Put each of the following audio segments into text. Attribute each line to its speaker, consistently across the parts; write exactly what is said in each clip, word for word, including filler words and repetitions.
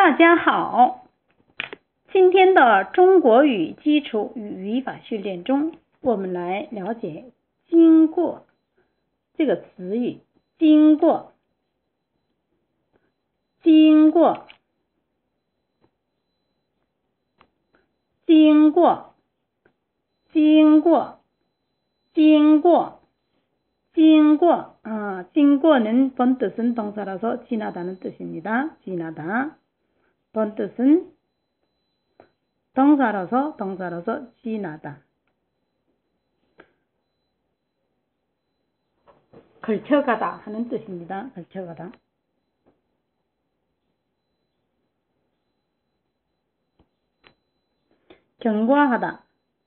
Speaker 1: 大家好，今天的中国语基础与语法训练中，我们来了解经过这个词语。经过，经过，经过，经过，经过，经过. 아,经过는 본 뜻은 동사라서 지나다는 뜻입니다. 지나다. 본 뜻은 동사라서 동사라서 지나다. 걸쳐가다 하는 뜻입니다. 걸쳐가다. 경과하다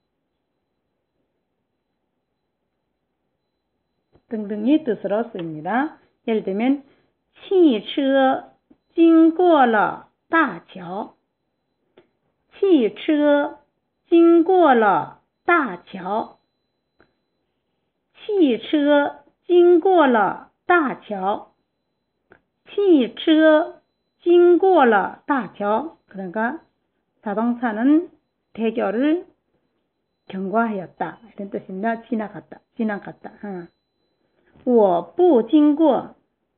Speaker 1: 등등의 뜻으로 쓰입니다. 예를 들면 汽车经过了大桥汽车经过了大桥汽车经过了大桥汽车经过了大桥. 그러니까 자동차는 대교를 경과하였다 이런 뜻입니다. 지나갔다, 지나갔다. 어. 我不经过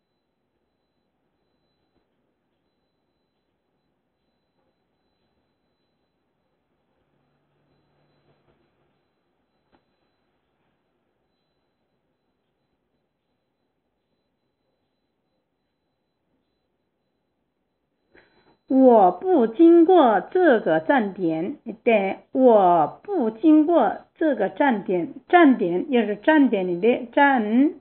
Speaker 1: 我不经过这个站点 이때 我不经过这个站点 站点 여기서站点인데站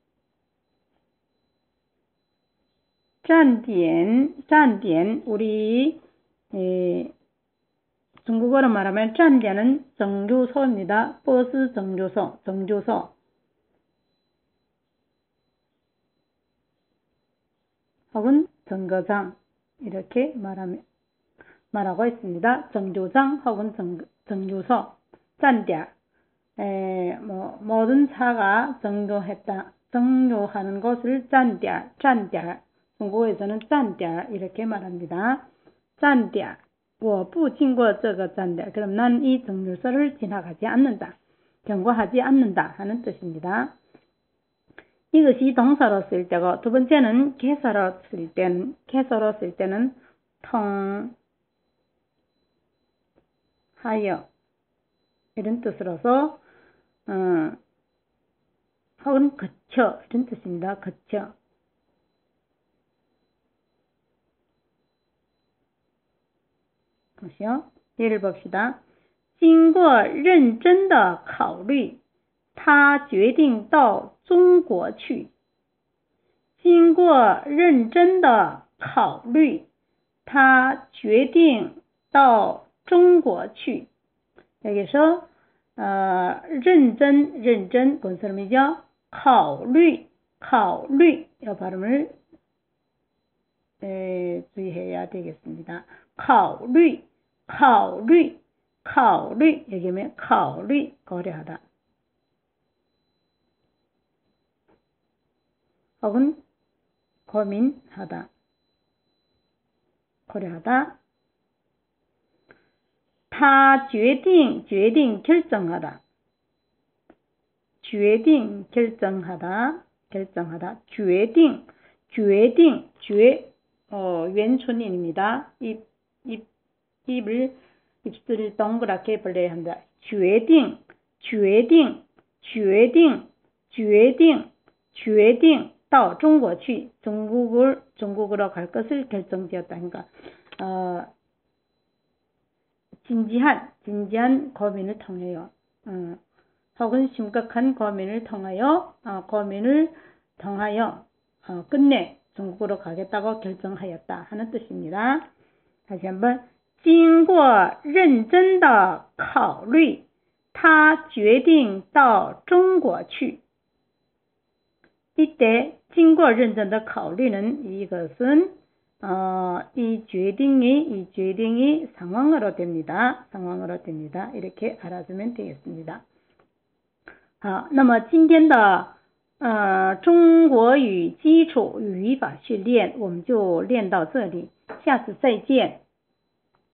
Speaker 1: 站点 站点 우리 에, 중국어로 말하면 站点은 정류소입니다. 버스 정류소, 정류소. 혹은 정거장 이렇게 말하면, 말하고 있습니다. 정류장 혹은 정, 정류소, 站点. 에, 뭐, 모든 차가 정류했다, 정류하는 곳을 站点, 站点. 중국어에서는 站点 이렇게 말합니다. 站点. 我不经过这个站点. 그럼 난 이 정류소를 지나가지 않는다. 경과하지 않는다 하는 뜻입니다. 이것이 동사로 쓸 때고 두 번째는 개사로 쓸 때는 개사로 쓸 때는 통하여 이런 뜻으로서 어, 혹은 거쳐 이런 뜻입니다. 거쳐. 보시오. 예를 봅시다. 经过认真的考虑他决定到中国去经过认真的考虑他决定到中国去 여기서 어, 认真认真뭔 사람이죠? 考虑考虑이 발음을 에, 주의해야 되겠습니다. 考虑考虑考虑여기면 考虑 고려하다 혹은 고민하다, 고려하다. 他决定, 决定 결정하다, 决定 결정하다, 결정하다. 决定, 决定, 决, 어, 왼손인입니다. 입, 입, 입을, 입술을 동그랗게 벌려야 한다. 决定, 决定, 决定, 决定, 决定. 到中国去 중국을 중국으로 갈 것을 결정지었다. 그러니까 어, 진지한 진지한 고민을 통하여 어, 혹은 심각한 고민을 통하여 어, 고민을 통하여 어, 끝내 중국으로 가겠다고 결정하였다 하는 뜻입니다. 다시 한번 经过认真的考虑他决定到中国去 이때 经过认真的考虑는 이것은 어, 이决定이 이决定이 상황으로 됩니다. 상황으로 됩니다. 이렇게 알아주면 되겠습니다. 好，那么今天的呃，中国语基础语法训练我们就练到这里，下次再见。